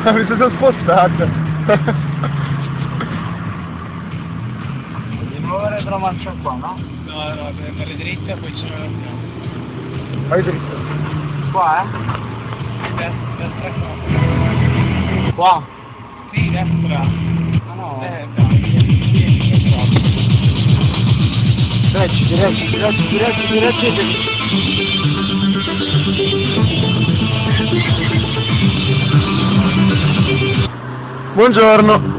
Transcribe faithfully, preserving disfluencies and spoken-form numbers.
mi sono spostato. Di nuovo retromarcia qua, no? No, no, per andare dritta poi ce la abbiamo. Vai dritto. Qua, eh? Destra, destra qua. Qua? Sì, destra. Ah no. Eh, dai, vieni qua. Direggi, direggi, direggi, direggi, direggi. Buongiorno.